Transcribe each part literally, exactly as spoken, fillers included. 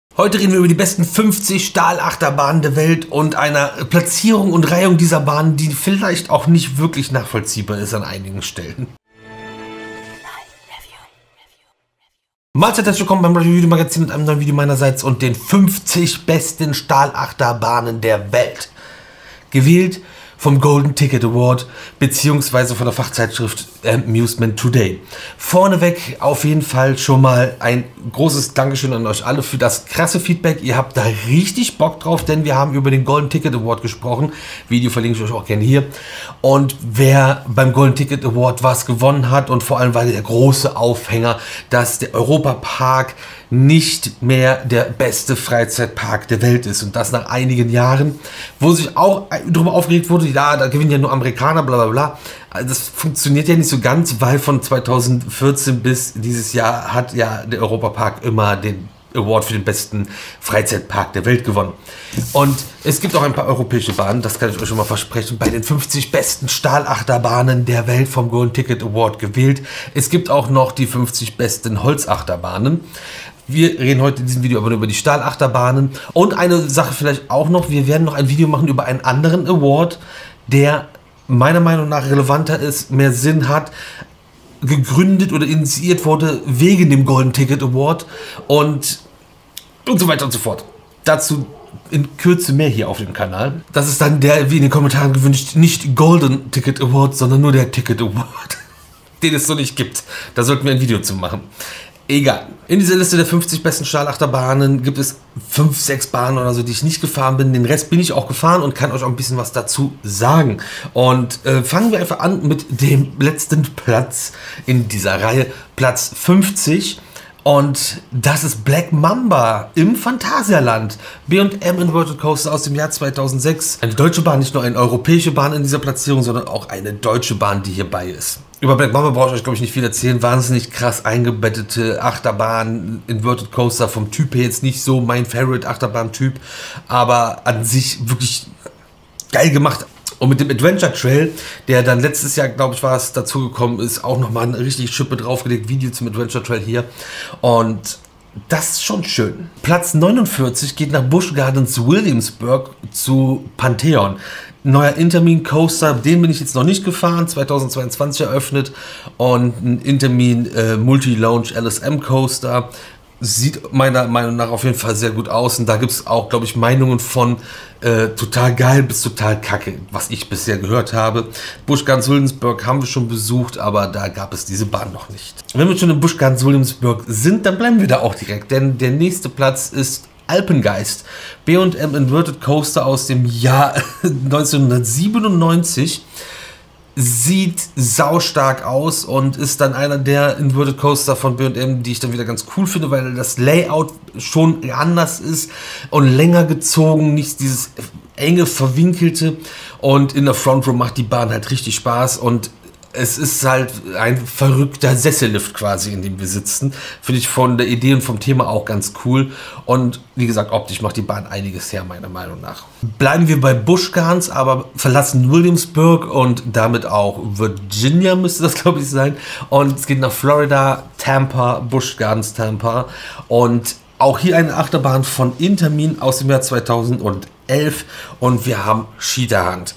Heute reden wir über die besten fünfzig Stahlachterbahnen der Welt und einer Platzierung und Reihung dieser Bahnen, die vielleicht auch nicht wirklich nachvollziehbar ist an einigen Stellen. Mahlzeit, herzlich willkommen beim Review Magazin mit einem neuen Video meinerseits und den fünfzig besten Stahlachterbahnen der Welt. Gewählt vom Golden Ticket Award beziehungsweise von der Fachzeitschrift Amusement Today. Vorneweg auf jeden Fall schon mal ein großes Dankeschön an euch alle für das krasse Feedback. Ihr habt da richtig Bock drauf, denn wir haben über den Golden Ticket Award gesprochen. Video verlinke ich euch auch gerne hier. Und wer beim Golden Ticket Award was gewonnen hat und vor allem war der große Aufhänger, dass der Europapark nicht mehr der beste Freizeitpark der Welt ist. Und das nach einigen Jahren, wo sich auch darüber aufgeregt wurde, ja, da gewinnen ja nur Amerikaner, bla bla bla. Also das funktioniert ja nicht so ganz, weil von zweitausendvierzehn bis dieses Jahr hat ja der Europapark immer den Award für den besten Freizeitpark der Welt gewonnen. Und es gibt auch ein paar europäische Bahnen, das kann ich euch schon mal versprechen, bei den fünfzig besten Stahlachterbahnen der Welt vom Golden Ticket Award gewählt. Es gibt auch noch die fünfzig besten Holzachterbahnen. Wir reden heute in diesem Video aber nur über die Stahlachterbahnen. Und eine Sache vielleicht auch noch, wir werden noch ein Video machen über einen anderen Award, der meiner Meinung nach relevanter ist, mehr Sinn hat, gegründet oder initiiert wurde wegen dem Golden Ticket Award und, und so weiter und so fort. Dazu in Kürze mehr hier auf dem Kanal. Das ist dann der, wie in den Kommentaren gewünscht, nicht Golden Ticket Award, sondern nur der Ticket Award, den es so nicht gibt. Da sollten wir ein Video zu machen. Egal. In dieser Liste der fünfzig besten Stahlachterbahnen gibt es fünf, sechs Bahnen oder so, die ich nicht gefahren bin. Den Rest bin ich auch gefahren und kann euch auch ein bisschen was dazu sagen. Und äh, fangen wir einfach an mit dem letzten Platz in dieser Reihe, Platz fünfzig. Und das ist Black Mamba im Phantasialand. B und M Inverted Coaster aus dem Jahr zweitausendsechs. Eine deutsche Bahn, nicht nur eine europäische Bahn in dieser Platzierung, sondern auch eine deutsche Bahn, die hierbei ist. Über Black Mamba brauche ich euch, glaube ich, nicht viel erzählen. Wahnsinnig krass eingebettete Achterbahn, Inverted Coaster, vom Typ her jetzt nicht so mein Favorite Achterbahn-Typ, aber an sich wirklich geil gemacht. Und mit dem Adventure Trail, der dann letztes Jahr, glaube ich, war es, dazugekommen ist, auch nochmal eine richtig Schippe draufgelegt. Video zum Adventure Trail hier. Und das ist schon schön. Platz neunundvierzig geht nach Busch Gardens Williamsburg zu Pantheon. Neuer Intermin Coaster, den bin ich jetzt noch nicht gefahren, zweitausendzweiundzwanzig eröffnet. Und ein Intermin äh, Multi-Lounge L S M Coaster. Sieht meiner Meinung nach auf jeden Fall sehr gut aus. Und da gibt es auch, glaube ich, Meinungen von äh, total geil bis total kacke, was ich bisher gehört habe. Busch Gardens Williamsburg haben wir schon besucht, aber da gab es diese Bahn noch nicht. Wenn wir schon in Busch Gardens Williamsburg sind, dann bleiben wir da auch direkt, denn der nächste Platz ist Alpengeist. B und M Inverted Coaster aus dem Jahr neunzehnhundertsiebenundneunzig. Sieht saustark aus und ist dann einer der Inverted Coaster von B und M, die ich dann wieder ganz cool finde, weil das Layout schon anders ist und länger gezogen, nicht dieses enge, verwinkelte, und in der Front Row macht die Bahn halt richtig Spaß und es ist halt ein verrückter Sessellift quasi, in dem wir sitzen. Finde ich von der Idee und vom Thema auch ganz cool. Und wie gesagt, optisch macht die Bahn einiges her, meiner Meinung nach. Bleiben wir bei Busch Gardens, aber verlassen Williamsburg und damit auch Virginia müsste das, glaube ich, sein. Und es geht nach Florida, Tampa, Busch Gardens Tampa. Und auch hier eine Achterbahn von Intermin aus dem Jahr zweitausendelf. Und wir haben Cheetah Hunt.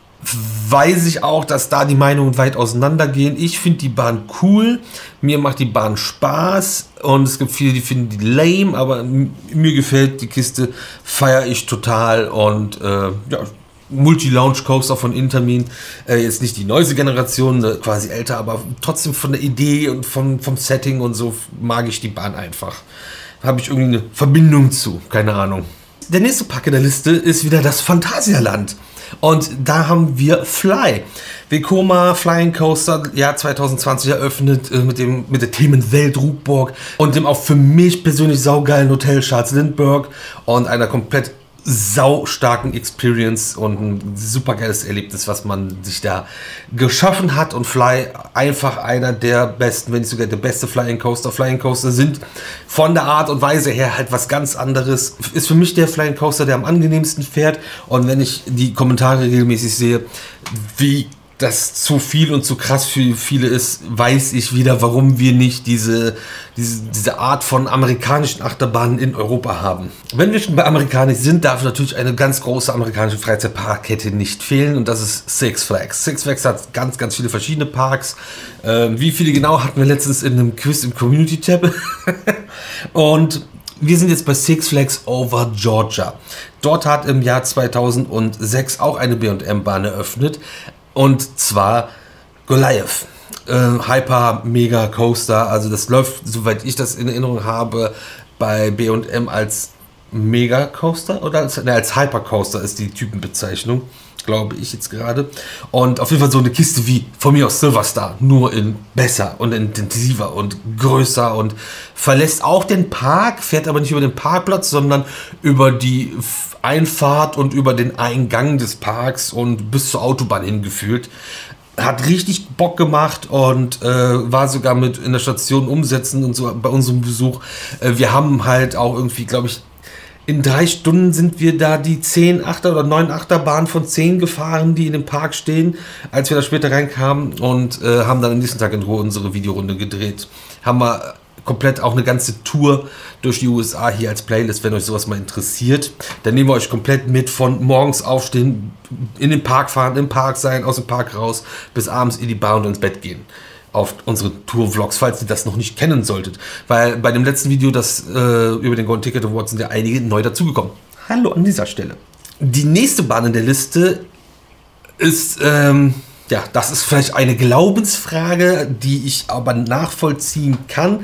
Weiß ich auch, dass da die Meinungen weit auseinandergehen. Ich finde die Bahn cool, mir macht die Bahn Spaß und es gibt viele, die finden die lame, aber mir gefällt die Kiste, feiere ich total. Und äh, ja, Multi-Lounge Coaster von Intermin, äh, jetzt nicht die neueste Generation, äh, quasi älter, aber trotzdem von der Idee und vom, vom Setting und so mag ich die Bahn einfach. Da habe ich irgendwie eine Verbindung zu, keine Ahnung. Der nächste Pack in der Liste ist wieder das Phantasialand. Und da haben wir Fly. Vekoma Flying Coaster, Jahr zweitausendzwanzig eröffnet, äh, mit, dem, mit der Themenwelt Rugburg und dem auch für mich persönlich saugeilen Hotel Charles Lindbergh und einer komplett saustarken Experience und ein super geiles Erlebnis, was man sich da geschaffen hat. Und Fly einfach einer der besten, wenn nicht sogar der beste Flying Coaster. Flying Coaster sind von der Art und Weise her halt was ganz anderes. Ist für mich der Flying Coaster, der am angenehmsten fährt. Und wenn ich die Kommentare regelmäßig sehe, wie das zu viel und zu krass für viele ist, weiß ich wieder, warum wir nicht diese, diese, diese Art von amerikanischen Achterbahnen in Europa haben. Wenn wir schon bei amerikanisch sind, darf natürlich eine ganz große amerikanische Freizeitparkkette nicht fehlen und das ist Six Flags. Six Flags hat ganz, ganz viele verschiedene Parks. Ähm, wie viele genau hatten wir letztens in einem Quiz im Community-Tab. Und wir sind jetzt bei Six Flags Over Georgia. Dort hat im Jahr zweitausendsechs auch eine B und M-Bahn eröffnet. Und zwar Goliath. Äh, Hyper Mega Coaster. Also das läuft, soweit ich das in Erinnerung habe, bei B und M als Mega Coaster oder als, ne, als Hyper Coaster ist die Typenbezeichnung, glaube ich jetzt gerade. Und auf jeden Fall so eine Kiste wie von mir aus Silverstar, nur in besser und intensiver und größer und verlässt auch den Park, fährt aber nicht über den Parkplatz, sondern über die Einfahrt und über den Eingang des Parks und bis zur Autobahn hingeführt. Hat richtig Bock gemacht und äh, war sogar mit in der Station umsetzen und so bei unserem Besuch. Äh, wir haben halt auch irgendwie, glaube ich, in drei Stunden sind wir da die zehn Achter oder neun Achterbahnen von zehn gefahren, die in dem Park stehen, als wir da später reinkamen und äh, haben dann am nächsten Tag in Ruhe unsere Videorunde gedreht. Haben wir komplett auch eine ganze Tour durch die U S A hier als Playlist, wenn euch sowas mal interessiert. Dann nehmen wir euch komplett mit von morgens aufstehen, in den Park fahren, im Park sein, aus dem Park raus, bis abends in die Bar und ins Bett gehen. Auf unsere Tour-Vlogs, falls ihr das noch nicht kennen solltet. Weil bei dem letzten Video, das äh, über den Golden Ticket Award, sind ja einige neu dazugekommen. Hallo an dieser Stelle. Die nächste Bahn in der Liste ist, ähm, ja, das ist vielleicht eine Glaubensfrage, die ich aber nachvollziehen kann.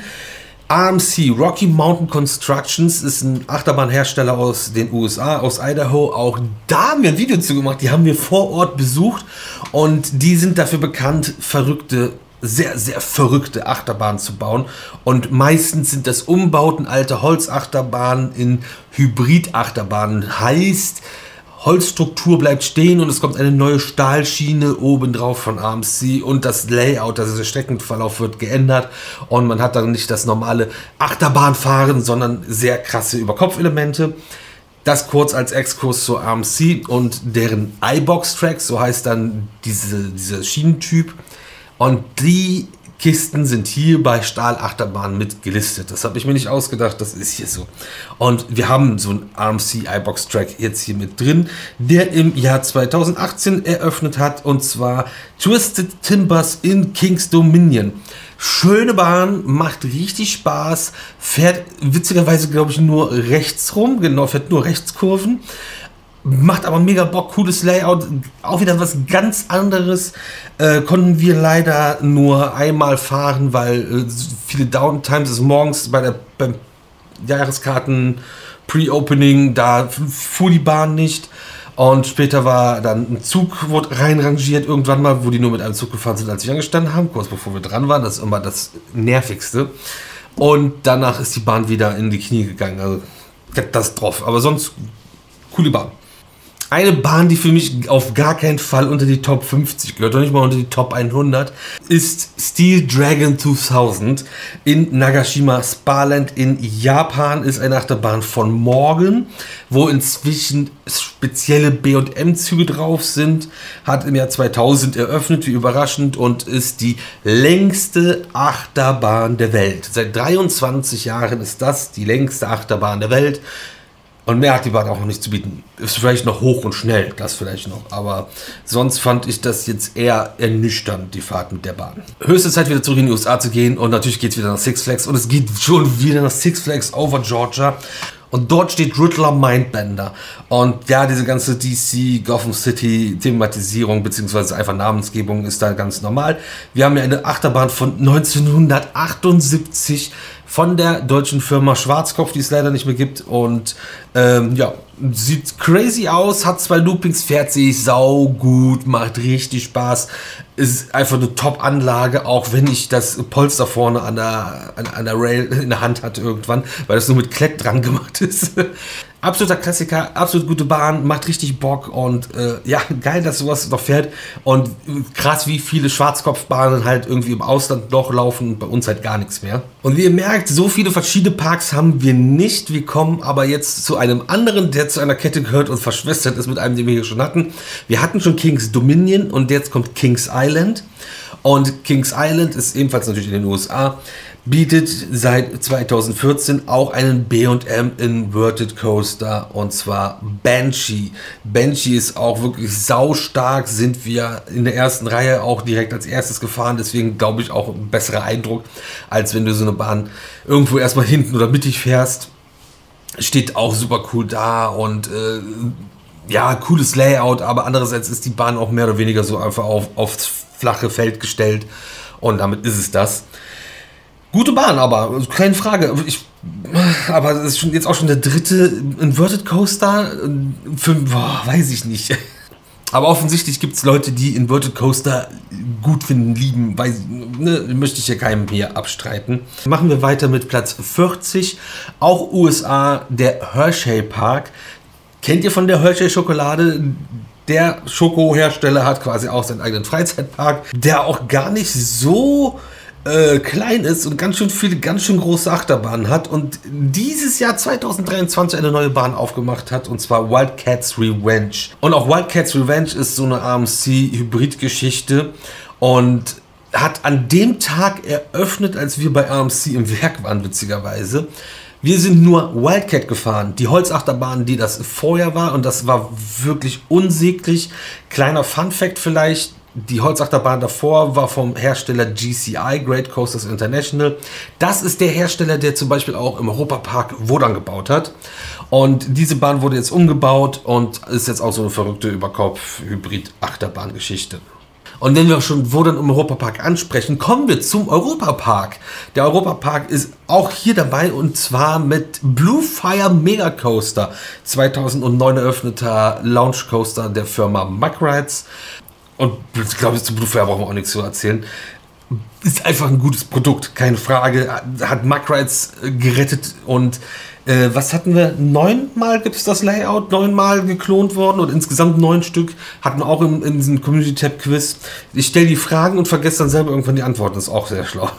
R M C, Rocky Mountain Constructions, ist ein Achterbahnhersteller aus den U S A, aus Idaho. Auch da haben wir ein Video zu gemacht, die haben wir vor Ort besucht und die sind dafür bekannt, verrückte sehr, sehr verrückte Achterbahnen zu bauen. Und meistens sind das Umbauten alte Holzachterbahnen in Hybrid-Achterbahnen. Heißt, Holzstruktur bleibt stehen und es kommt eine neue Stahlschiene obendrauf von R M C und das Layout, also der Streckenverlauf wird geändert und man hat dann nicht das normale Achterbahnfahren, sondern sehr krasse Überkopfelemente. Das kurz als Exkurs zur R M C und deren iBox-Tracks, so heißt dann diese, dieser Schienentyp. Und die Kisten sind hier bei Stahlachterbahn mit gelistet. Das habe ich mir nicht ausgedacht, das ist hier so. Und wir haben so einen R M C iBox-Track jetzt hier mit drin, der im Jahr zweitausendachtzehn eröffnet hat, und zwar Twisted Timbers in King's Dominion. Schöne Bahn, macht richtig Spaß, fährt witzigerweise, glaube ich, nur rechts rum, genau, fährt nur Rechtskurven. Macht aber mega Bock, cooles Layout, auch wieder was ganz anderes. Äh, konnten wir leider nur einmal fahren, weil äh, viele Downtimes ist morgens bei der beim Jahreskarten Pre-Opening, da fuhr die Bahn nicht. Und später war dann ein Zug, wurde reinrangiert irgendwann mal, wo die nur mit einem Zug gefahren sind, als wir angestanden haben, kurz bevor wir dran waren. Das ist immer das Nervigste. Und danach ist die Bahn wieder in die Knie gegangen. Also das drauf. Aber sonst coole Bahn. Eine Bahn, die für mich auf gar keinen Fall unter die Top fünfzig gehört, und nicht mal unter die Top hundert, ist Steel Dragon zweitausend in Nagashima Sparland in Japan. Ist eine Achterbahn von Morgan, wo inzwischen spezielle B und M-Züge drauf sind. Hat im Jahr zweitausend eröffnet, wie überraschend, und ist die längste Achterbahn der Welt. Seit dreiundzwanzig Jahren ist das die längste Achterbahn der Welt. Und mehr hat die Bahn auch noch nicht zu bieten. Ist vielleicht noch hoch und schnell, das vielleicht noch. Aber sonst fand ich das jetzt eher ernüchternd, die Fahrt mit der Bahn. Höchste Zeit, wieder zurück in die U S A zu gehen. Und natürlich geht es wieder nach Six Flags. Und es geht schon wieder nach Six Flags Over Georgia. Und dort steht Riddler Mindbender. Und ja, diese ganze D C, Gotham City Thematisierung bzw. einfach Namensgebung ist da ganz normal. Wir haben ja eine Achterbahn von neunzehnhundertachtundsiebzig von der deutschen Firma Schwarzkopf, die es leider nicht mehr gibt. Und ähm, ja, sieht crazy aus, hat zwei Loopings, fährt sich sau gut, macht richtig Spaß. Ist einfach eine Top-Anlage, auch wenn ich das Polster vorne an der, an, an der Rail in der Hand hatte irgendwann, weil das nur mit Kleck dran gemacht ist. Absoluter Klassiker, absolut gute Bahn, macht richtig Bock und äh, ja, geil, dass sowas noch fährt und krass, wie viele Schwarzkopfbahnen halt irgendwie im Ausland noch laufen und bei uns halt gar nichts mehr. Und wie ihr merkt, so viele verschiedene Parks haben wir nicht. Wir kommen aber jetzt zu einem anderen, der zu einer Kette gehört und verschwestert ist mit einem, den wir hier schon hatten. Wir hatten schon Kings Dominion und jetzt kommt Kings Island. Und Kings Island ist ebenfalls natürlich in den U S A, bietet seit zweitausendvierzehn auch einen B und M Inverted Coaster und zwar Banshee. Banshee ist auch wirklich saustark, sind wir in der ersten Reihe auch direkt als erstes gefahren, deswegen glaube ich auch ein besserer Eindruck, als wenn du so eine Bahn irgendwo erstmal hinten oder mittig fährst. Steht auch super cool da und äh, ja, cooles Layout, aber andererseits ist die Bahn auch mehr oder weniger so einfach auf, aufs flache Feld gestellt und damit ist es das. Gute Bahn, aber keine Frage. Ich, aber das ist schon, jetzt auch schon der dritte Inverted Coaster. Für, boah, weiß ich nicht. Aber offensichtlich gibt es Leute, die Inverted Coaster gut finden, lieben. Weiß, ne, möchte ich ja keinem hier abstreiten. Machen wir weiter mit Platz vierzig. Auch U S A, der Hershey Park. Kennt ihr von der Hershey Schokolade? Der Schokohersteller hat quasi auch seinen eigenen Freizeitpark, der auch gar nicht so Äh, klein ist und ganz schön viele, ganz schön große Achterbahnen hat und dieses Jahr zweitausenddreiundzwanzig eine neue Bahn aufgemacht hat und zwar Wildcats Revenge. Und auch Wildcats Revenge ist so eine A M C-Hybrid-Geschichte und hat an dem Tag eröffnet, als wir bei A M C im Werk waren, witzigerweise. Wir sind nur Wildcat gefahren, die Holzachterbahn, die das vorher war und das war wirklich unsäglich. Kleiner Fun-Fact vielleicht: Die Holzachterbahn davor war vom Hersteller G C I, Great Coasters International. Das ist der Hersteller, der zum Beispiel auch im Europapark Wodan gebaut hat. Und diese Bahn wurde jetzt umgebaut und ist jetzt auch so eine verrückte Überkopf-Hybrid-Achterbahn-Geschichte. Und wenn wir schon Wodan im Europapark ansprechen, kommen wir zum Europapark. Der Europapark ist auch hier dabei und zwar mit Blue Fire Mega Coaster. zweitausendneun eröffneter Launch Coaster der Firma Mack Rides. Und ich glaube, zu Blue Fire brauchen wir auch nichts zu erzählen. Ist einfach ein gutes Produkt, keine Frage. Hat Mack Rides gerettet und äh, was hatten wir? Neunmal gibt es das Layout, neunmal geklont worden und insgesamt neun Stück hatten wir auch in, in diesem Community-Tab-Quiz. Ich stelle die Fragen und vergesse dann selber irgendwann die Antworten. Das ist auch sehr schlau.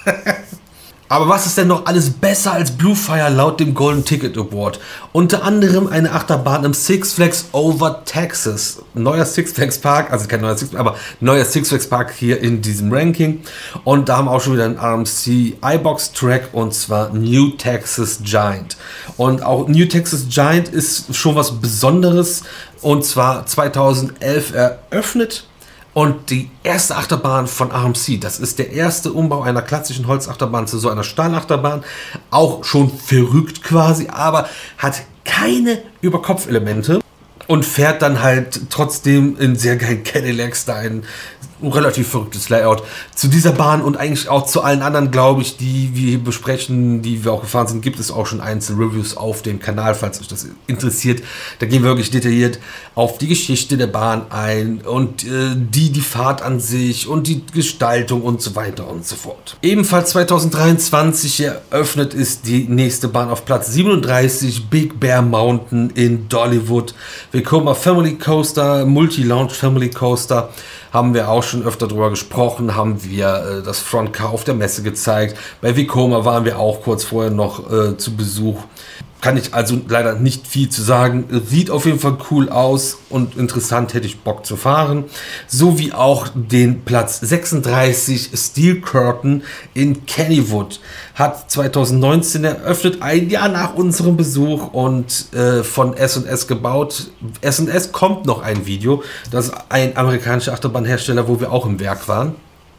Aber was ist denn noch alles besser als Blue Fire laut dem Golden Ticket Award? Unter anderem eine Achterbahn im Six Flags Over Texas. Neuer Six Flags Park, also kein neuer Six Flags, aber neuer Six Flags Park hier in diesem Ranking. Und da haben wir auch schon wieder einen R M C iBox Track und zwar New Texas Giant. Und auch New Texas Giant ist schon was Besonderes und zwar zweitausendelf eröffnet. Und die erste Achterbahn von R M C, das ist der erste Umbau einer klassischen Holzachterbahn zu so einer Stahlachterbahn. Auch schon verrückt quasi, aber hat keine Überkopfelemente und fährt dann halt trotzdem in sehr geilen Cadillacs, da ein relativ verrücktes Layout. Zu dieser Bahn und eigentlich auch zu allen anderen, glaube ich, die wir hier besprechen, die wir auch gefahren sind, gibt es auch schon einzelne Reviews auf dem Kanal, falls euch das interessiert. Da gehen wir wirklich detailliert auf die Geschichte der Bahn ein und äh, die, die Fahrt an sich und die Gestaltung und so weiter und so fort. Ebenfalls zweitausenddreiundzwanzig eröffnet ist die nächste Bahn auf Platz siebenunddreißig, Big Bear Mountain in Dollywood. Vekoma Family Coaster, Multi-Launch Family Coaster. Haben wir auch schon öfter drüber gesprochen, haben wir äh, das Frontcar auf der Messe gezeigt. Bei Vekoma waren wir auch kurz vorher noch äh, zu Besuch. Kann ich also leider nicht viel zu sagen. Sieht auf jeden Fall cool aus und interessant, hätte ich Bock zu fahren. So wie auch den Platz sechsunddreißig Steel Curtain in Kennywood. Hat zweitausendneunzehn eröffnet, ein Jahr nach unserem Besuch und äh, von S und S gebaut. S und S kommt noch ein Video. Das ist ein amerikanischer Achterbahnhersteller, wo wir auch im Werk waren.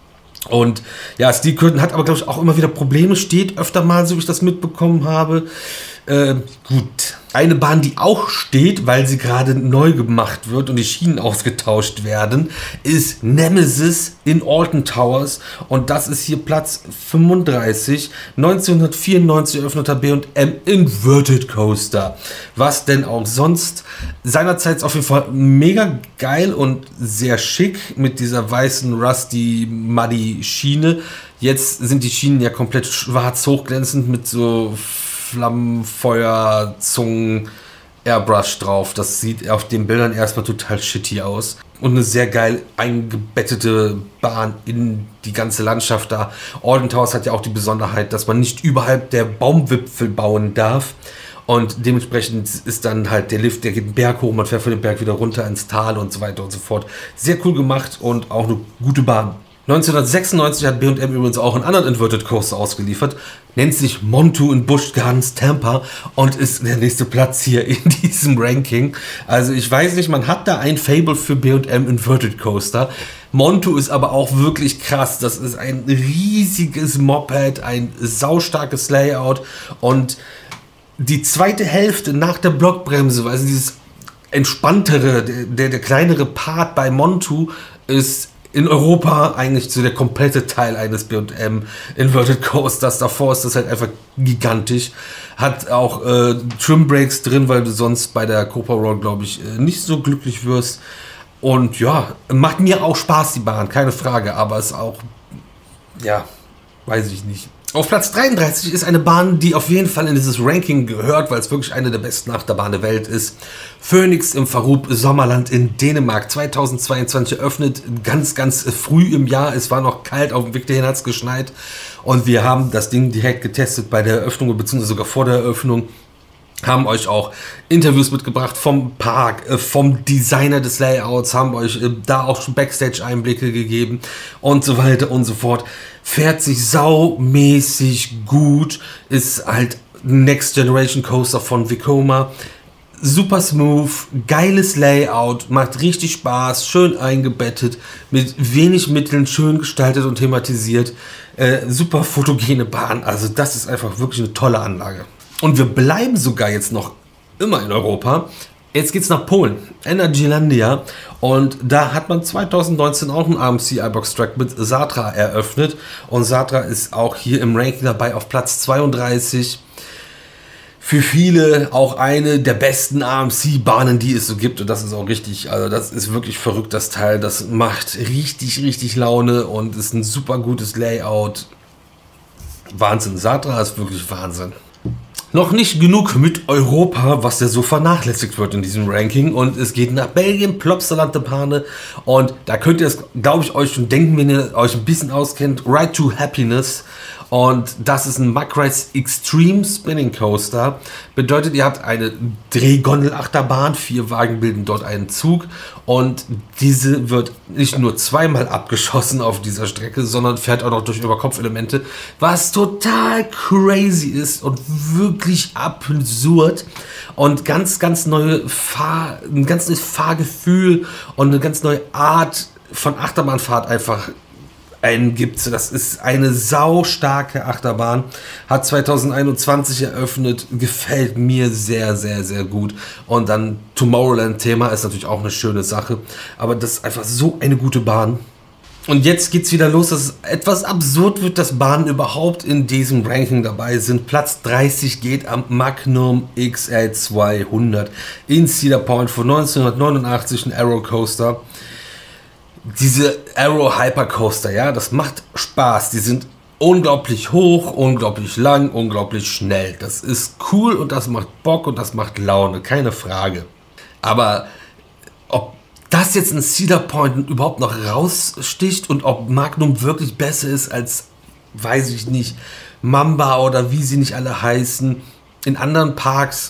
Und ja, Steel Curtain hat aber, glaube ich, auch immer wieder Probleme. Steht öfter mal, so wie ich das mitbekommen habe. Äh, gut. Eine Bahn, die auch steht, weil sie gerade neu gemacht wird und die Schienen ausgetauscht werden, ist Nemesis in Alton Towers. Und das ist hier Platz fünfunddreißig. neunzehnhundertvierundneunzig eröffneter B und M Inverted Coaster. Was denn auch sonst? Seinerzeit auf jeden Fall mega geil und sehr schick mit dieser weißen Rusty Muddy Schiene. Jetzt sind die Schienen ja komplett schwarz hochglänzend mit so Flammenfeuer, Zungen, Airbrush drauf. Das sieht auf den Bildern erstmal total shitty aus. Und eine sehr geil eingebettete Bahn in die ganze Landschaft da. Alton Towers hat ja auch die Besonderheit, dass man nicht überhalb der Baumwipfel bauen darf. Und dementsprechend ist dann halt der Lift, der geht den Berg hoch, man fährt von dem Berg wieder runter ins Tal und so weiter und so fort. Sehr cool gemacht und auch eine gute Bahn. neunzehnhundertsechsundneunzig hat B und M übrigens auch einen anderen Inverted Coaster ausgeliefert. Nennt sich Montu in Busch Gardens Tampa und ist der nächste Platz hier in diesem Ranking. Also ich weiß nicht, man hat da ein Fable für B und M Inverted Coaster. Montu ist aber auch wirklich krass. Das ist ein riesiges Moped, ein saustarkes Layout und die zweite Hälfte nach der Blockbremse, also dieses entspanntere, der, der kleinere Part bei Montu ist in Europa eigentlich so der komplette Teil eines B und M Inverted Coasters. Davor ist das halt einfach gigantisch. Hat auch äh, Trim Brakes drin, weil du sonst bei der Copa Roll, glaube ich, äh, nicht so glücklich wirst. Und ja, macht mir auch Spaß, die Bahn, keine Frage, aber ist auch, ja, weiß ich nicht. Auf Platz dreiunddreißig ist eine Bahn, die auf jeden Fall in dieses Ranking gehört, weil es wirklich eine der besten Achterbahnen der Welt ist. Phoenix im Farup Sommerland in Dänemark. zweitausendzweiundzwanzig eröffnet, ganz, ganz früh im Jahr. Es war noch kalt, auf dem Weg dahin hat es geschneit. Und wir haben das Ding direkt getestet bei der Eröffnung, beziehungsweise sogar vor der Eröffnung. Haben euch auch Interviews mitgebracht vom Park, vom Designer des Layouts, haben euch da auch schon Backstage-Einblicke gegeben und so weiter und so fort. Fährt sich saumäßig gut, ist halt Next Generation Coaster von Vekoma. Super smooth, geiles Layout, macht richtig Spaß, schön eingebettet, mit wenig Mitteln, schön gestaltet und thematisiert. Äh, super fotogene Bahn, also das ist einfach wirklich eine tolle Anlage. Und wir bleiben sogar jetzt noch immer in Europa. Jetzt geht's nach Polen, Energylandia. Und da hat man zweitausendneunzehn auch einen A M C iBox Track mit Satra eröffnet. Und Satra ist auch hier im Ranking dabei auf Platz zweiunddreißig. Für viele auch eine der besten A M C-Bahnen, die es so gibt. Und das ist auch richtig, also das ist wirklich verrückt, das Teil. Das macht richtig, richtig Laune und ist ein super gutes Layout. Wahnsinn, Satra ist wirklich Wahnsinn. Noch nicht genug mit Europa, was ja so vernachlässigt wird in diesem Ranking. Und es geht nach Belgien, Plopsaland de Pane. Und da könnt ihr es, glaube ich, euch schon denken, wenn ihr euch ein bisschen auskennt. Ride to Happiness. Und das ist ein Muckrides Extreme Spinning Coaster. Bedeutet, ihr habt eine Drehgondel-Achterbahn. Vier Wagen bilden dort einen Zug. Und diese wird nicht nur zweimal abgeschossen auf dieser Strecke, sondern fährt auch noch durch Überkopfelemente. Was total crazy ist und wirklich absurd. Und ganz, ganz neue Fahr ein ganz neues Fahrgefühl und eine ganz neue Art von Achterbahnfahrt einfach eingibt. Das ist eine saustarke Achterbahn. Hat zweitausendeinundzwanzig eröffnet. Gefällt mir sehr, sehr, sehr gut. Und dann Tomorrowland-Thema ist natürlich auch eine schöne Sache. Aber das ist einfach so eine gute Bahn. Und jetzt geht's wieder los, dass es etwas absurd wird, dass Bahnen überhaupt in diesem Ranking dabei sind. Platz dreißig geht am Magnum X L zweihundert in Cedar Point von neunzehnhundertneunundachtzig, ein Aero Coaster. Diese Aero Hypercoaster, ja, das macht Spaß. Die sind unglaublich hoch, unglaublich lang, unglaublich schnell. Das ist cool und das macht Bock und das macht Laune, keine Frage. Aber ob das jetzt in Cedar Point überhaupt noch raussticht und ob Magnum wirklich besser ist als, weiß ich nicht, Mamba oder wie sie nicht alle heißen, in anderen Parks,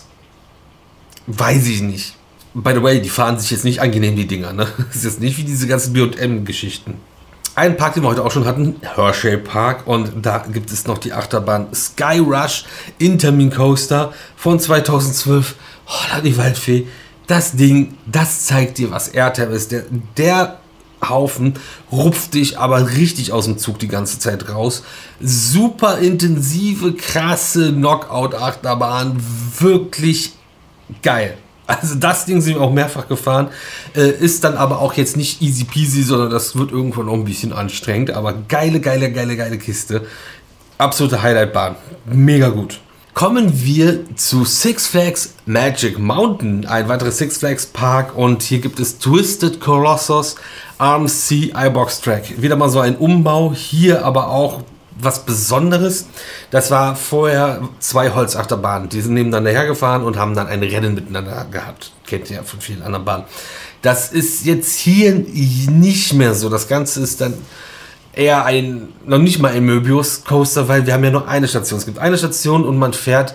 weiß ich nicht. By the way, die fahren sich jetzt nicht angenehm, die Dinger, ne? Das ist jetzt nicht wie diese ganzen B und M-Geschichten. Ein Park, den wir heute auch schon hatten, Hershey Park. Und da gibt es noch die Achterbahn Sky Rush Intermin Coaster von zweitausendzwölf. Oh, die Waldfee. Das Ding, das zeigt dir, was Airtime ist. Der, der Haufen rupft dich aber richtig aus dem Zug die ganze Zeit raus. Super intensive, krasse Knockout-Achterbahn. Wirklich geil. Also das Ding sind wir auch mehrfach gefahren, äh, ist dann aber auch jetzt nicht easy peasy, sondern das wird irgendwann auch ein bisschen anstrengend, aber geile, geile, geile, geile Kiste. Absolute Highlightbahn, mega gut. Kommen wir zu Six Flags Magic Mountain, ein weiteres Six Flags Park, und hier gibt es Twisted Colossus A M C iBox Track. Wieder mal so ein Umbau, hier aber auch was Besonderes. Das war vorher zwei Holzachterbahnen. Die sind nebeneinander hergefahren und haben dann ein Rennen miteinander gehabt. Kennt ihr ja von vielen anderen Bahnen. Das ist jetzt hier nicht mehr so. Das Ganze ist dann eher ein, noch nicht mal ein Möbius-Coaster, weil wir haben ja nur eine Station. Es gibt eine Station und man fährt,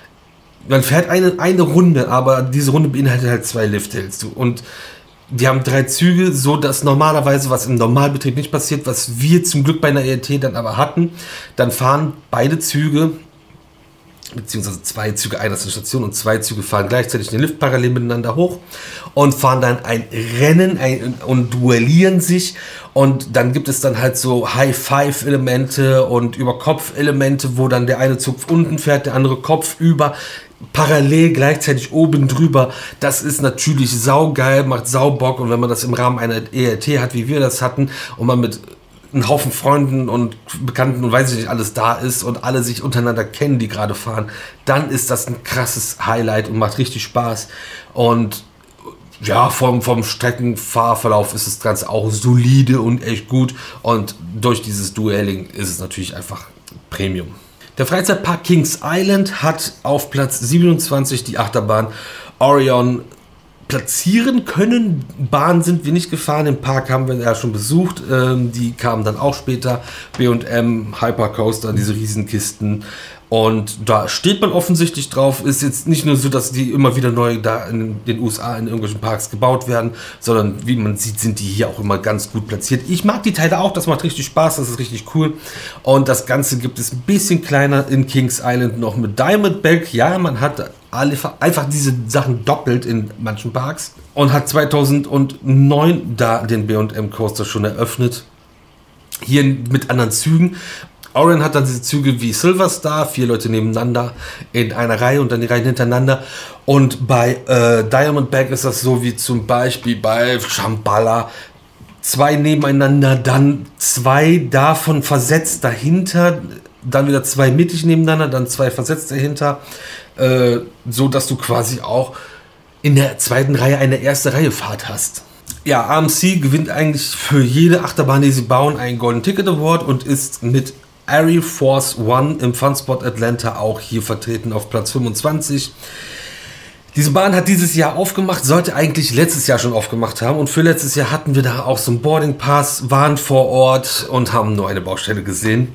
man fährt eine, eine Runde, aber diese Runde beinhaltet halt zwei Lift-Hills. Und die haben drei Züge, so dass normalerweise, was im Normalbetrieb nicht passiert, was wir zum Glück bei einer E R T dann aber hatten, dann fahren beide Züge, beziehungsweise zwei Züge einer Station und zwei Züge fahren gleichzeitig den Lift parallel miteinander hoch und fahren dann ein Rennen ein, und duellieren sich. Und dann gibt es dann halt so High-Five-Elemente und Über-Kopf-Elemente, wo dann der eine Zug unten fährt, der andere Kopf über, parallel gleichzeitig oben drüber. Das ist natürlich saugeil, macht Saubock. Und wenn man das im Rahmen einer E R T hat, wie wir das hatten, und man mit einen Haufen Freunden und Bekannten und weiß ich nicht alles da ist und alle sich untereinander kennen, die gerade fahren, dann ist das ein krasses Highlight und macht richtig Spaß. Und ja, vom, vom Streckenfahrverlauf ist das Ganze auch solide und echt gut. Und durch dieses Duelling ist es natürlich einfach Premium. Der Freizeitpark Kings Island hat auf Platz siebenundzwanzig die Achterbahn Orion platzieren können. Bahnen sind wir nicht gefahren, im Park haben wir ja schon besucht, ähm, die kamen dann auch später. B und M, Hypercoaster, diese Riesenkisten. Und da steht man offensichtlich drauf. Ist jetzt nicht nur so, dass die immer wieder neu da in den U S A in irgendwelchen Parks gebaut werden, sondern wie man sieht, sind die hier auch immer ganz gut platziert. Ich mag die Teile auch, das macht richtig Spaß, das ist richtig cool. Und das Ganze gibt es ein bisschen kleiner in Kings Island noch mit Diamondback. Ja, man hat alle, einfach diese Sachen doppelt in manchen Parks und hat zweitausendneun da den B und M Coaster schon eröffnet. Hier mit anderen Zügen. Orion hat dann diese Züge wie Silver Star, vier Leute nebeneinander in einer Reihe und dann die Reihen hintereinander. Und bei äh, Diamondback ist das so wie zum Beispiel bei Shambhala. Zwei nebeneinander, dann zwei davon versetzt dahinter, dann wieder zwei mittig nebeneinander, dann zwei versetzt dahinter, äh, so dass du quasi auch in der zweiten Reihe eine erste Reihe Fahrt hast. Ja, A M C gewinnt eigentlich für jede Achterbahn, die sie bauen, einen Golden Ticket Award und ist mit Air Force One im Funspot Atlanta auch hier vertreten auf Platz fünfundzwanzig. Diese Bahn hat dieses Jahr aufgemacht, sollte eigentlich letztes Jahr schon aufgemacht haben. Und für letztes Jahr hatten wir da auch so einen Boarding Pass, waren vor Ort und haben nur eine Baustelle gesehen.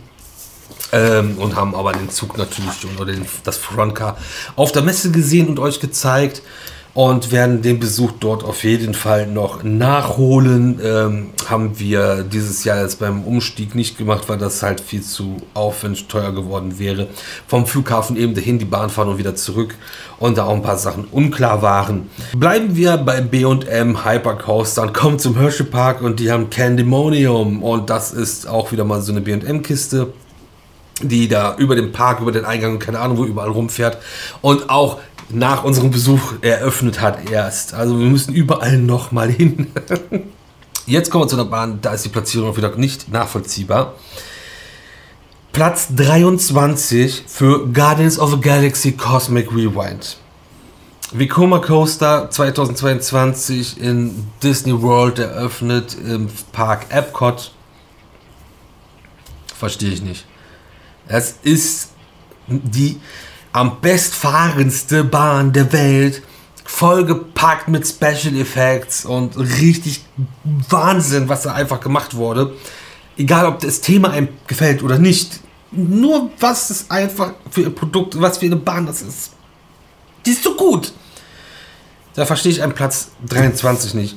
Ähm, und haben aber den Zug natürlich schon, oder den, das Frontcar auf der Messe gesehen und euch gezeigt. Und werden den Besuch dort auf jeden Fall noch nachholen. Ähm, haben wir dieses Jahr jetzt beim Umstieg nicht gemacht, weil das halt viel zu aufwendig teuer geworden wäre. Vom Flughafen eben dahin die Bahn fahren und wieder zurück. Und da auch ein paar Sachen unklar waren. Bleiben wir bei B und M Hypercoaster und kommen zum Hershey Park und die haben Candymonium. Und das ist auch wieder mal so eine B und M-Kiste, die da über den Park, über den Eingang, keine Ahnung wo, überall rumfährt. Und auch nach unserem Besuch eröffnet hat erst. Also wir müssen überall noch mal hin. Jetzt kommen wir zu einer Bahn, da ist die Platzierung wieder nicht nachvollziehbar. Platz dreiundzwanzig für Guardians of the Galaxy Cosmic Rewind. Vekoma Coaster zweitausendzweiundzwanzig in Disney World eröffnet im Park Epcot. Verstehe ich nicht. Das ist die am bestfahrendste Bahn der Welt, vollgepackt mit Special Effects und richtig Wahnsinn, was da einfach gemacht wurde. Egal, ob das Thema einem gefällt oder nicht, nur was es einfach für ein Produkt, was für eine Bahn das ist. Die ist so gut. Da verstehe ich einen Platz dreiundzwanzig nicht.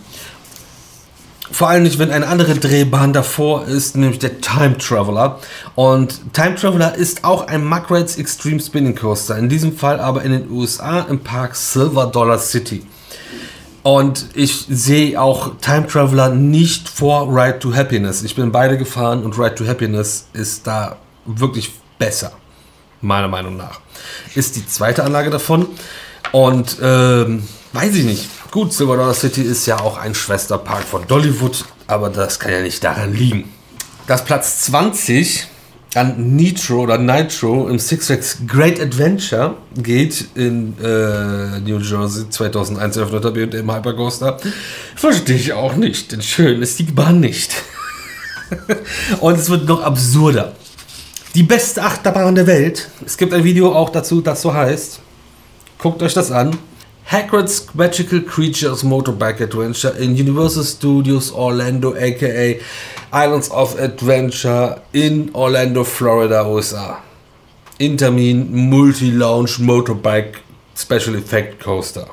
Vor allem nicht, wenn eine andere Drehbahn davor ist, nämlich der Time Traveler. Und Time Traveler ist auch ein Mug Rides Extreme Spinning Coaster. In diesem Fall aber in den U S A im Park Silver Dollar City. Und ich sehe auch Time Traveler nicht vor Ride to Happiness. Ich bin beide gefahren und Ride to Happiness ist da wirklich besser. Meiner Meinung nach. Ist die zweite Anlage davon. Und ähm, weiß ich nicht. Gut, Silver Dollar City ist ja auch ein Schwesterpark von Dollywood, aber das kann ja nicht daran liegen. Das Platz zwanzig an Nitro oder Nitro im Six Flags Great Adventure geht in äh, New Jersey, zweitausendeins eröffneter B und M Hypercoaster. Verstehe ich auch nicht, denn schön ist die Bahn nicht. Und es wird noch absurder. Die beste Achterbahn der Welt. Es gibt ein Video auch dazu, das so heißt. Guckt euch das an. Hagrid's Magical Creatures Motorbike Adventure in Universal Studios Orlando, aka Islands of Adventure in Orlando, Florida, U S A. Intermin Multi-Launch Motorbike Special Effect Coaster.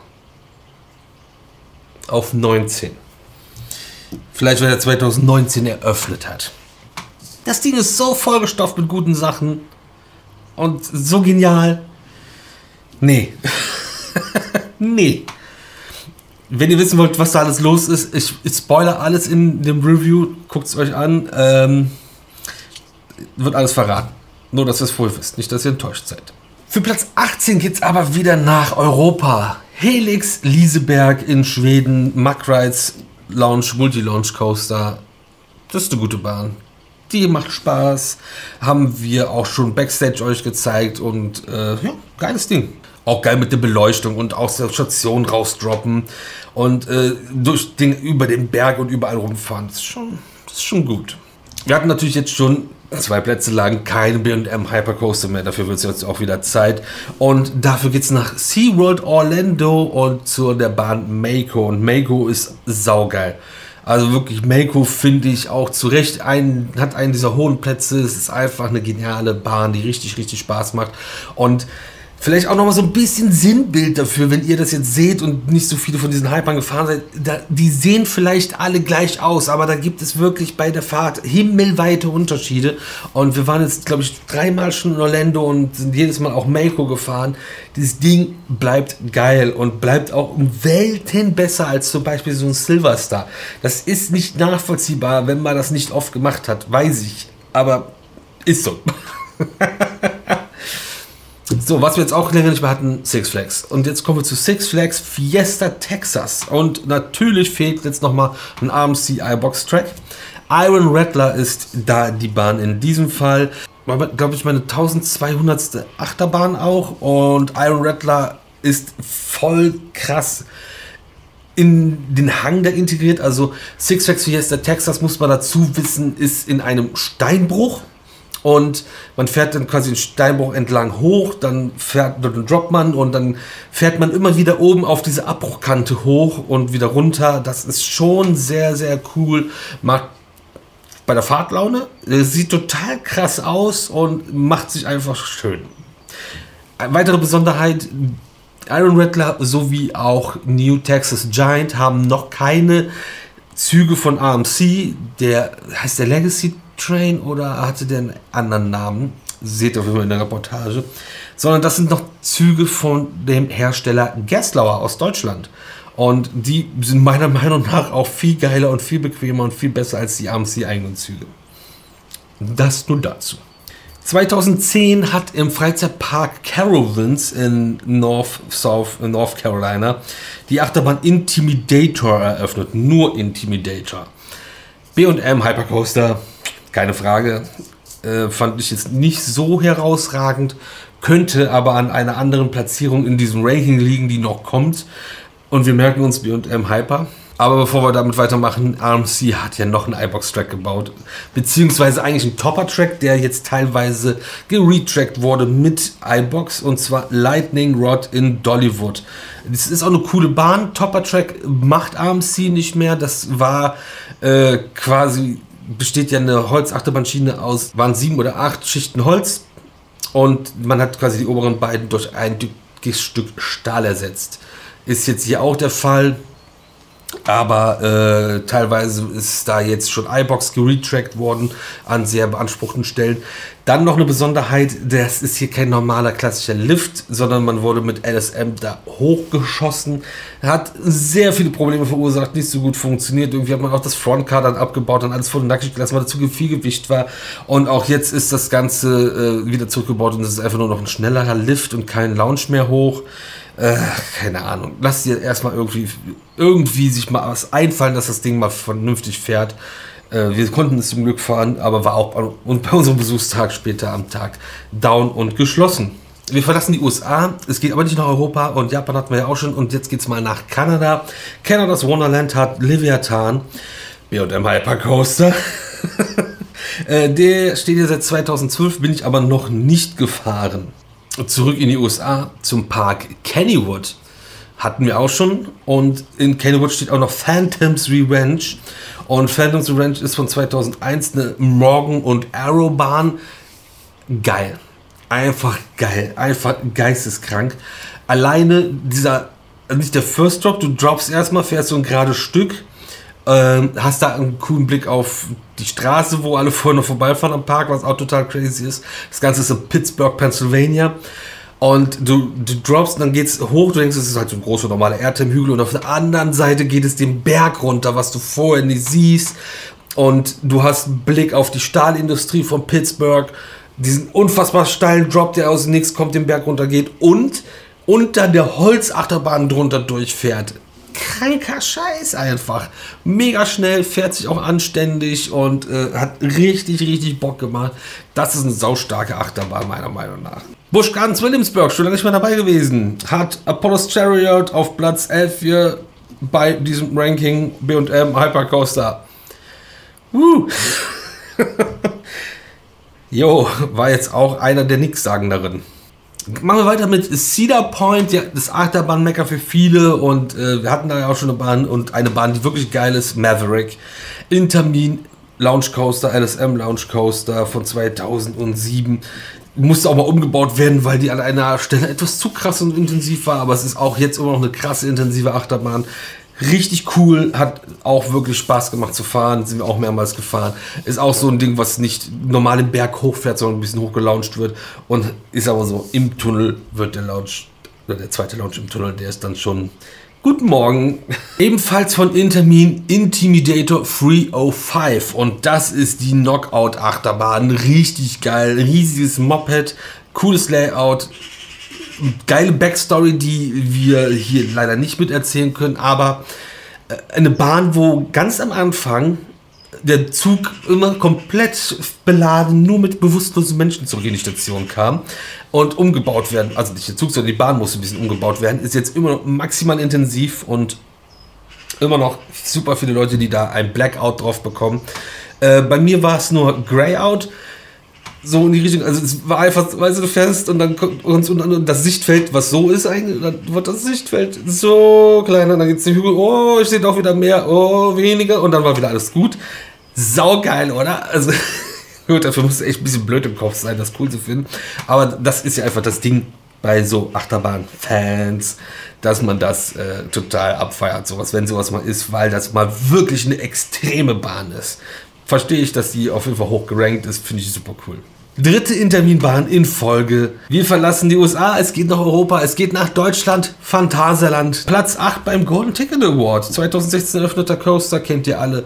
Auf neunzehn. Vielleicht, weil er zwanzig neunzehn eröffnet hat. Das Ding ist so vollgestopft mit guten Sachen und so genial. Nee. Nee. Wenn ihr wissen wollt, was da alles los ist, ich, ich spoilere alles in dem Review. Guckt es euch an. Ähm, wird alles verraten. Nur, dass ihr es voll wisst. Nicht, dass ihr enttäuscht seid. Für Platz achtzehn geht es aber wieder nach Europa. Helix Liseberg in Schweden. Mack Rides Launch, Multi-Launch Coaster. Das ist eine gute Bahn. Die macht Spaß. Haben wir auch schon Backstage euch gezeigt. Und äh, ja, geiles Ding. Auch geil mit der Beleuchtung und aus der Station rausdroppen. Und äh, durch den, über den Berg und überall rumfahren. Das ist schon, das ist schon gut. Wir hatten natürlich jetzt schon zwei Plätze lang keine B und M Hypercoaster mehr. Dafür wird es jetzt auch wieder Zeit. Und dafür geht es nach SeaWorld Orlando und zu der Bahn Mako. Und Mako ist saugeil. Also wirklich, Mako finde ich auch zu Recht, ein, hat einen dieser hohen Plätze. Es ist einfach eine geniale Bahn, die richtig, richtig Spaß macht. Und vielleicht auch nochmal so ein bisschen Sinnbild dafür, wenn ihr das jetzt seht und nicht so viele von diesen Hypern gefahren seid. Da, die sehen vielleicht alle gleich aus, aber da gibt es wirklich bei der Fahrt himmelweite Unterschiede. Und wir waren jetzt, glaube ich, dreimal schon in Orlando und sind jedes Mal auch Mako gefahren. Dieses Ding bleibt geil und bleibt auch um Welten besser als zum Beispiel so ein Silverstar. Das ist nicht nachvollziehbar, wenn man das nicht oft gemacht hat, weiß ich. Aber ist so. So, was wir jetzt auch länger nicht mehr hatten, Six Flags. Und jetzt kommen wir zu Six Flags Fiesta Texas. Und natürlich fehlt jetzt nochmal ein R M C iBox Track. Iron Rattler ist da die Bahn in diesem Fall. Glaube ich, meine eintausendzweihundertste Achterbahn auch. Und Iron Rattler ist voll krass in den Hang da integriert. Also Six Flags Fiesta Texas, muss man dazu wissen, ist in einem Steinbruch. Und man fährt dann quasi den Steinbruch entlang hoch, dann fährt, dann droppt man und dann fährt man immer wieder oben auf diese Abbruchkante hoch und wieder runter. Das ist schon sehr, sehr cool. Macht bei der Fahrt Laune. Sieht total krass aus und macht sich einfach schön. Eine weitere Besonderheit: Iron Rattler sowie auch New Texas Giant haben noch keine Züge von R M C. Der heißt der Legacy Train oder hatte der einen anderen Namen? Seht ihr in der Reportage. Sondern das sind noch Züge von dem Hersteller Gerstlauer aus Deutschland. Und die sind meiner Meinung nach auch viel geiler und viel bequemer und viel besser als die R M C eigenen Züge. Das nur dazu. zweitausendzehn hat im Freizeitpark Carowinds in North, South, in North Carolina die Achterbahn Intimidator eröffnet. Nur Intimidator. B und M Hypercoaster, keine Frage, äh, fand ich jetzt nicht so herausragend, könnte aber an einer anderen Platzierung in diesem Ranking liegen, die noch kommt. Und wir merken uns B und M Hyper. Aber bevor wir damit weitermachen, R M C hat ja noch einen iBox-Track gebaut. Beziehungsweise eigentlich einen Topper-Track, der jetzt teilweise geretrackt wurde mit iBox. Und zwar Lightning Rod in Dollywood. Das ist auch eine coole Bahn. Topper-Track macht R M C nicht mehr. Das war äh, quasi, besteht ja eine Holzachterbahnschiene aus, waren sieben oder acht Schichten Holz. Und man hat quasi die oberen beiden durch ein dickes Stück Stahl ersetzt. Ist jetzt hier auch der Fall. Aber äh, teilweise ist da jetzt schon iBox geretrackt worden an sehr beanspruchten Stellen. Dann noch eine Besonderheit, das ist hier kein normaler klassischer Lift, sondern man wurde mit L S M da hochgeschossen. Hat sehr viele Probleme verursacht, nicht so gut funktioniert. Irgendwie hat man auch das Frontcar dann abgebaut und alles voll nackig gelassen, weil dazu viel Gewicht war. Und auch jetzt ist das Ganze äh, wieder zurückgebaut und es ist einfach nur noch ein schnellerer Lift und kein Lounge mehr hoch. Äh, keine Ahnung. Lasst ihr erstmal irgendwie, irgendwie sich mal was einfallen, dass das Ding mal vernünftig fährt. Äh, wir konnten es zum Glück fahren, aber war auch bei, und bei unserem Besuchstag später am Tag down und geschlossen. Wir verlassen die U S A, es geht aber nicht nach Europa und Japan hatten wir ja auch schon und jetzt geht es mal nach Kanada. Kanadas Wonderland hat Leviathan, B und M Hypercoaster. Äh, der steht hier seit zweitausendzwölf, bin ich aber noch nicht gefahren. Zurück in die U S A zum Park Kennywood. Hatten wir auch schon. Und in Kennywood steht auch noch Phantom's Revenge. Und Phantom's Revenge ist von zweitausendeins eine Morgan- und Arrow-Bahn. Geil. Einfach geil. Einfach geisteskrank. Alleine dieser, nicht der First Drop, du droppst erstmal, fährst so ein gerades Stück. Ähm, hast da einen coolen Blick auf die Straße, wo alle vorher noch vorbeifahren am Park, was auch total crazy ist. Das Ganze ist in Pittsburgh, Pennsylvania. Und du, du droppst und dann geht's hoch, du denkst, es ist halt so ein großer normaler Erdheim-Hügel und auf der anderen Seite geht es den Berg runter, was du vorher nicht siehst. Und du hast einen Blick auf die Stahlindustrie von Pittsburgh, diesen unfassbar steilen Drop, der aus dem Nix kommt, den Berg runter geht und unter der Holzachterbahn drunter durchfährt. Kranker Scheiß einfach. Mega schnell, fährt sich auch anständig und äh, hat richtig, richtig Bock gemacht. Das ist eine saustarke Achterbahn, meiner Meinung nach. Busch Gardens Williamsburg, schon lange nicht mehr dabei gewesen. Hat Apollo's Chariot auf Platz elf hier bei diesem Ranking B und M Hypercoaster. Woo. Jo, war jetzt auch einer der Nix-Sagenderen. Machen wir weiter mit Cedar Point, ja, das Achterbahn-Mecker für viele und äh, wir hatten da ja auch schon eine Bahn und eine Bahn, die wirklich geil ist, Maverick. Intamin Lounge Coaster, L S M Lounge Coaster von zweitausendsieben. Musste auch mal umgebaut werden, weil die an einer Stelle etwas zu krass und intensiv war, aber es ist auch jetzt immer noch eine krasse, intensive Achterbahn. Richtig cool, hat auch wirklich Spaß gemacht zu fahren, sind wir auch mehrmals gefahren. Ist auch so ein Ding, was nicht normal den Berg hochfährt, sondern ein bisschen hochgelauncht wird. Und ist aber so, im Tunnel wird der Launch, oder der zweite Launch im Tunnel, der ist dann schon guten Morgen. Ebenfalls von Intamin Intimidator dreihundertfünf. Und das ist die Knockout-Achterbahn. Richtig geil, riesiges Moped, cooles Layout. Geile Backstory, die wir hier leider nicht miterzählen können, aber eine Bahn, wo ganz am Anfang der Zug immer komplett beladen, nur mit bewusstlosen Menschen zurück in die Station kam und umgebaut werden, also nicht der Zug, sondern die Bahn musste ein bisschen umgebaut werden, ist jetzt immer noch maximal intensiv und immer noch super viele Leute, die da ein Blackout drauf bekommen. Äh, bei mir war es nur Grayout. So in die Richtung, also es war einfach, weißt du, du fährst und dann kommt uns und, und das Sichtfeld, was so ist eigentlich, dann wird das Sichtfeld so klein und dann geht es die Hügel, oh, ich sehe doch wieder mehr, oh, weniger und dann war wieder alles gut. Saugeil, oder? Also, gut, dafür muss es echt ein bisschen blöd im Kopf sein, das cool zu finden, aber das ist ja einfach das Ding bei so Achterbahn-Fans, dass man das äh, total abfeiert, sowas, wenn sowas mal ist, weil das mal wirklich eine extreme Bahn ist. Verstehe ich, dass die auf jeden Fall hoch gerankt ist, finde ich super cool. Dritte Interminbahn in Folge. Wir verlassen die U S A, es geht nach Europa, es geht nach Deutschland, Phantasialand. Platz acht beim Golden Ticket Award. zweitausendsechzehn eröffneter Coaster, kennt ihr alle.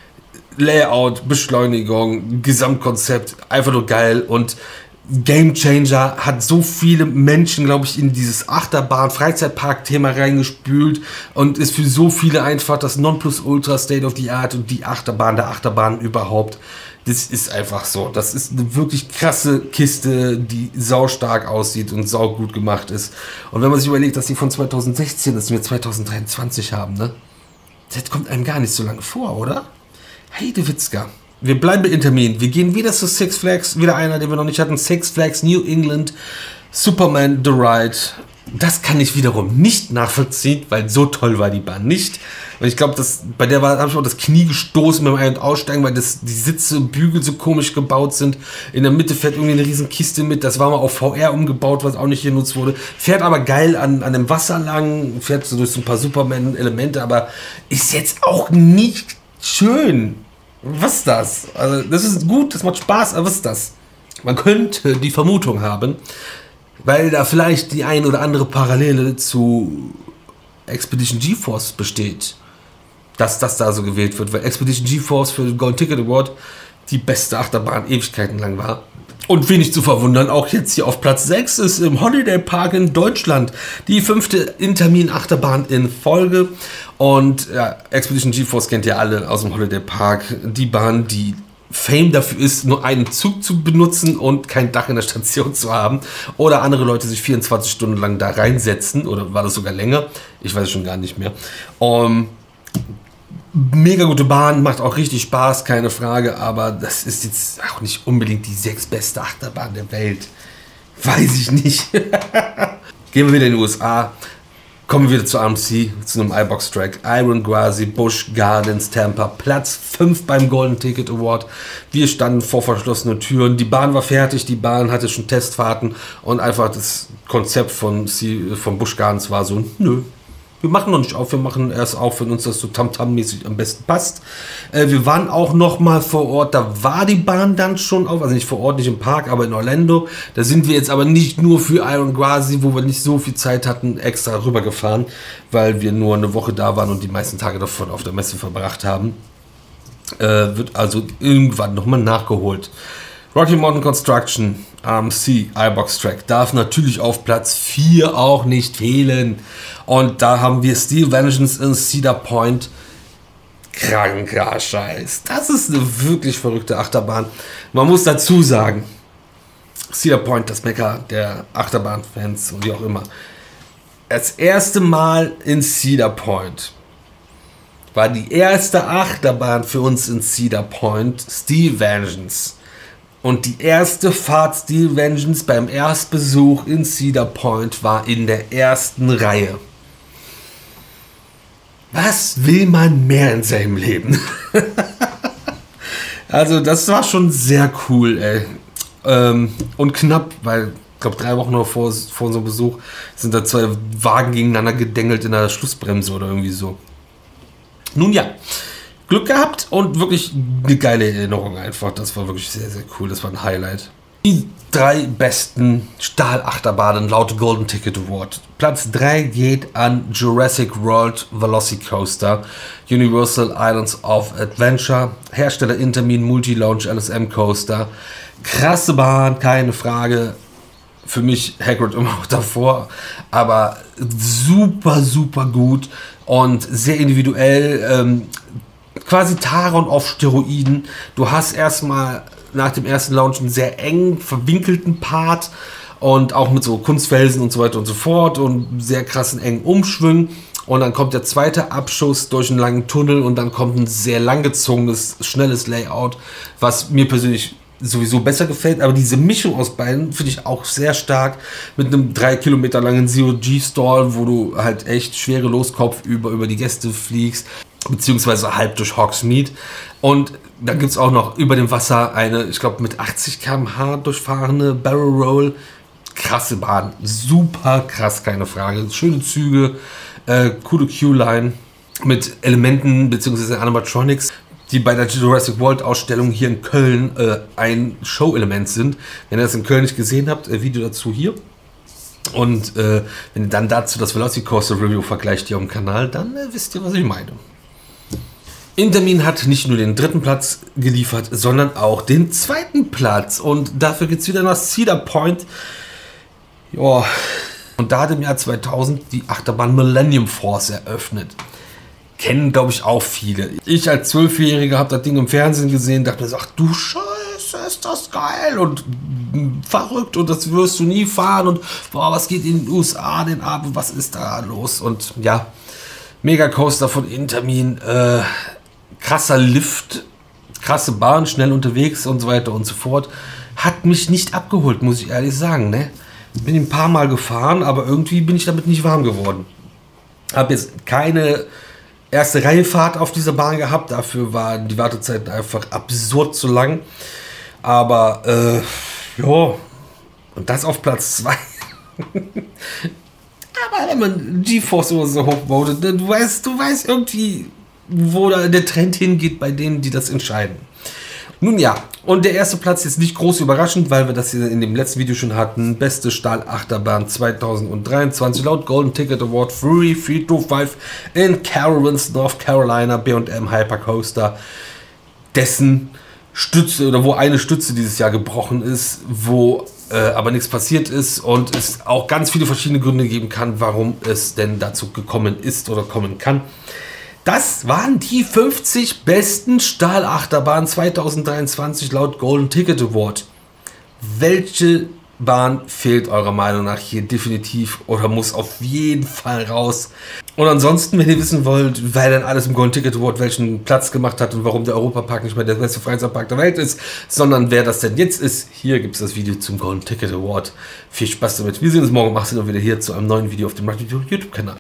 Layout, Beschleunigung, Gesamtkonzept, einfach nur geil und Game Changer, hat so viele Menschen, glaube ich, in dieses Achterbahn-Freizeitpark-Thema reingespült und ist für so viele einfach das Nonplusultra State of the Art und die Achterbahn der Achterbahn überhaupt. Das ist einfach so. Das ist eine wirklich krasse Kiste, die saustark aussieht und saugut gemacht ist. Und wenn man sich überlegt, dass die von zweitausendsechzehn ist und wir zweitausenddreiundzwanzig haben, ne? Das kommt einem gar nicht so lange vor, oder? Heidewitzka. Wir bleiben bei Intermin. Wir gehen wieder zu Six Flags. Wieder einer, den wir noch nicht hatten. Six Flags New England. Superman The Ride. Das kann ich wiederum nicht nachvollziehen, weil so toll war die Bahn nicht. Und ich glaube, bei der habe ich auch das Knie gestoßen beim Ein- und Aussteigen, weil das, die Sitze, Bügel so komisch gebaut sind. In der Mitte fährt irgendwie eine riesen Kiste mit. Das war mal auf V R umgebaut, was auch nicht genutzt wurde. Fährt aber geil an, an dem Wasser lang. Fährt so durch so ein paar Superman-Elemente, aber ist jetzt auch nicht schön. Was ist das? Also, das ist gut, das macht Spaß, aber was ist das? Man könnte die Vermutung haben, weil da vielleicht die ein oder andere Parallele zu Expedition GeForce besteht, dass das da so gewählt wird, weil Expedition GeForce für den Golden Ticket Award die beste Achterbahn Ewigkeiten lang war. Und wenig zu verwundern, auch jetzt hier auf Platz sechs ist im Holiday Park in Deutschland die fünfte Intermin-Achterbahn in Folge. Und ja, Expedition GeForce kennt ihr alle aus dem Holiday Park. Die Bahn, die Fame dafür ist, nur einen Zug zu benutzen und kein Dach in der Station zu haben. Oder andere Leute sich vierundzwanzig Stunden lang da reinsetzen. Oder war das sogar länger? Ich weiß es schon gar nicht mehr. Um, Mega gute Bahn, macht auch richtig Spaß, keine Frage, aber das ist jetzt auch nicht unbedingt die sechstbeste Achterbahn der Welt. Weiß ich nicht. Gehen wir wieder in die U S A. Kommen wir wieder zu R M C, zu einem iBox-Track. Iron Gwazi, Busch Gardens, Tampa. Platz fünf beim Golden Ticket Award. Wir standen vor verschlossenen Türen. Die Bahn war fertig, die Bahn hatte schon Testfahrten. Und einfach das Konzept von, C, von Busch Gardens war so, nö. Wir machen noch nicht auf, wir machen erst auf, wenn uns das so Tamtam-mäßig am besten passt. Äh, wir waren auch noch mal vor Ort, da war die Bahn dann schon auf, also nicht vor Ort, nicht im Park, aber in Orlando. Da sind wir jetzt aber nicht nur für Iron Gwazi, wo wir nicht so viel Zeit hatten, extra rübergefahren, weil wir nur eine Woche da waren und die meisten Tage davon auf der Messe verbracht haben. Äh, wird also irgendwann noch mal nachgeholt. Rocky Mountain Construction, R M C, iBox Track, darf natürlich auf Platz vier auch nicht fehlen. Und da haben wir Steel Vengeance in Cedar Point. Kranker Scheiß. Das ist eine wirklich verrückte Achterbahn. Man muss dazu sagen, Cedar Point, das Mekka der Achterbahnfans und wie auch immer. Das erste Mal in Cedar Point war die erste Achterbahn für uns in Cedar Point Steel Vengeance. Und die erste Fahrt Steel Vengeance beim Erstbesuch in Cedar Point war in der ersten Reihe. Was will man mehr in seinem Leben? Also das war schon sehr cool, ey. Ähm, und knapp, weil ich glaube drei Wochen noch vor, vor unserem Besuch sind da zwei Wagen gegeneinander gedengelt in der Schlussbremse oder irgendwie so. Nun ja. Glück gehabt und wirklich eine geile Erinnerung einfach. Das war wirklich sehr, sehr cool. Das war ein Highlight. Die drei besten Stahlachterbahnen laut Golden Ticket Award. Platz drei geht an Jurassic World Velocicoaster, Universal Islands of Adventure, Hersteller Intamin Multi-Launch L S M Coaster. Krasse Bahn, keine Frage. Für mich Hagrid immer noch davor, aber super, super gut und sehr individuell. Ähm, quasi Taron auf Steroiden. Du hast erstmal nach dem ersten Launch einen sehr eng verwinkelten Part und auch mit so Kunstfelsen und so weiter und so fort und sehr krassen engen Umschwung. Und dann kommt der zweite Abschuss durch einen langen Tunnel und dann kommt ein sehr langgezogenes, schnelles Layout, was mir persönlich sowieso besser gefällt. Aber diese Mischung aus beiden finde ich auch sehr stark mit einem drei Kilometer langen Zero-G-Stall, wo du halt echt schwerelos kopfüber über die Gäste fliegst, beziehungsweise halb durch Hogsmeade. Und dann gibt es auch noch über dem Wasser eine, ich glaube mit achtzig Kilometer pro Stunde durchfahrende Barrel Roll. Krasse Bahn, super krass, keine Frage. Schöne Züge, äh, coole Q-Line mit Elementen beziehungsweise Animatronics, die bei der Jurassic World Ausstellung hier in Köln äh, ein Show-Element sind. Wenn ihr das in Köln nicht gesehen habt, äh, Video dazu hier. Und äh, wenn ihr dann dazu das Velocicoaster Review vergleicht hier auf dem Kanal, dann äh, wisst ihr, was ich meine. Intamin hat nicht nur den dritten Platz geliefert, sondern auch den zweiten Platz. Und dafür geht es wieder nach Cedar Point. Ja. Und da hat im Jahr zweitausend die Achterbahn Millennium Force eröffnet. Kennen, glaube ich, auch viele. Ich als Zwölfjähriger habe das Ding im Fernsehen gesehen, dachte mir so, ach du Scheiße, ist das geil und verrückt und das wirst du nie fahren und boah, was geht in den U S A denn ab, was ist da los? Und ja, Mega Coaster von Intamin, äh, krasser Lift, krasse Bahn, schnell unterwegs und so weiter und so fort. Hat mich nicht abgeholt, muss ich ehrlich sagen, ne? Bin ein paar Mal gefahren, aber irgendwie bin ich damit nicht warm geworden. Habe jetzt keine erste Reihe Fahrt auf dieser Bahn gehabt, dafür waren die Wartezeiten einfach absurd zu lang. Aber, äh, ja, und das auf Platz zwei. Aber wenn man GeForce oder so hochvotet, du weißt, du weißt irgendwie, wo da der Trend hingeht bei denen, die das entscheiden. Nun ja, und der erste Platz ist nicht groß überraschend, weil wir das hier in dem letzten Video schon hatten. Beste Stahlachterbahn zweitausenddreiundzwanzig laut Golden Ticket Award Fury vier zwei fünf in Carowinds, North Carolina, B und M Hypercoaster, dessen Stütze oder wo eine Stütze dieses Jahr gebrochen ist, wo äh, aber nichts passiert ist und es auch ganz viele verschiedene Gründe geben kann, warum es denn dazu gekommen ist oder kommen kann. Das waren die fünfzig besten Stahlachterbahnen zweitausenddreiundzwanzig laut Golden Ticket Award. Welche Bahn fehlt eurer Meinung nach hier definitiv oder muss auf jeden Fall raus? Und ansonsten, wenn ihr wissen wollt, wer denn alles im Golden Ticket Award welchen Platz gemacht hat und warum der Europapark nicht mehr der beste Freizeitpark der Welt ist, sondern wer das denn jetzt ist, hier gibt es das Video zum Golden Ticket Award. Viel Spaß damit. Wir sehen uns morgen um achtzehn Uhr wieder hier zu einem neuen Video auf dem YouTube-Kanal.